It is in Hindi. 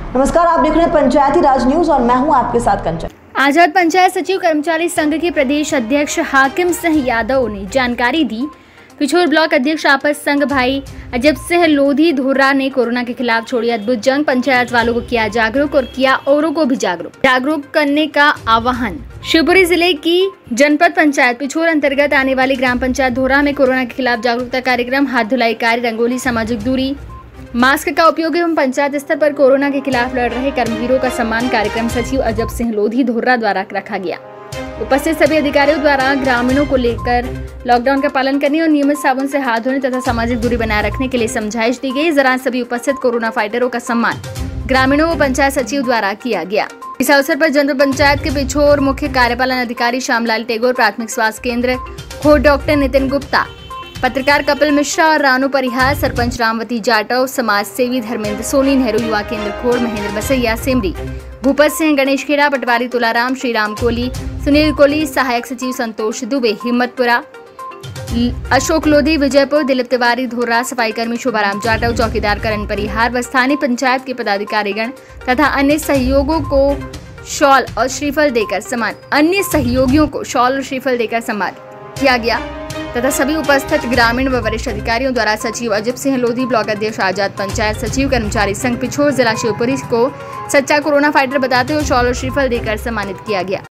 नमस्कार, आप देख रहे हैं पंचायती राज न्यूज और मैं हूं आपके साथ कंचन। आजाद पंचायत सचिव कर्मचारी संघ के प्रदेश अध्यक्ष हाकिम सिंह यादव ने जानकारी दी। पिछोर ब्लॉक अध्यक्ष आपस संघ भाई अजब सिंह लोधी धोरा ने कोरोना के खिलाफ छोड़ी अद्भुत जंग। पंचायत वालों को किया जागरूक और किया औरों को भी जागरूक करने का आह्वान। शिवपुरी जिले की जनपद पंचायत पिछोर अंतर्गत आने वाली ग्राम पंचायत धोरा में कोरोना के खिलाफ जागरूकता कार्यक्रम, हाथ धुलाई कार्य, रंगोली, सामाजिक दूरी, मास्क का उपयोग एवं पंचायत स्तर पर कोरोना के खिलाफ लड़ रहे कर्मवीरों का सम्मान कार्यक्रम सचिव अजब सिंह लोधी धोरा द्वारा रखा गया। उपस्थित सभी अधिकारियों द्वारा ग्रामीणों को लेकर लॉकडाउन का पालन करने और नियमित साबुन से हाथ धोने तथा सामाजिक दूरी बनाए रखने के लिए समझाइश दी गई। इस दौरान सभी उपस्थित कोरोना फाइटरों का सम्मान ग्रामीणों व पंचायत सचिव द्वारा किया गया। इस अवसर पर जनपद पंचायत के पिछोर मुख्य कार्यपालन अधिकारी श्यामलाल टेगोर, प्राथमिक स्वास्थ्य केंद्र खोट डॉक्टर नितिन गुप्ता, पत्रकार कपिल मिश्रा और रानू परिहार, सरपंच रामवती जाटव, समाज सेवी धर्मेंद्र सोनी, नेहरू युवा केंद्र खोड़, महेंद्र बसैया, सेमरी, भूपत सिंह, गणेश खेड़ा, पटवारी तुलाराम, श्रीराम कोहली, सुनील कोहली, सहायक सचिव संतोष दुबे, हिम्मतपुरा, अशोक लोधी, विजयपुर, दिलीप तिवारी धोरा, सफाई कर्मी शोभाराम जाटव, चौकीदार करण परिहार व स्थानीय पंचायत के पदाधिकारीगण तथा अन्य सहयोगियों को शॉल और श्रीफल देकर सम्मान किया गया तथा सभी उपस्थित ग्रामीण व वरिष्ठ अधिकारियों द्वारा सचिव अजब सिंह लोधी, ब्लॉक अध्यक्ष आजाद पंचायत सचिव कर्मचारी संघ पिछोर जिला शिवपुरी को सच्चा कोरोना फाइटर बताते हुए शॉल और श्रीफल देकर सम्मानित किया गया।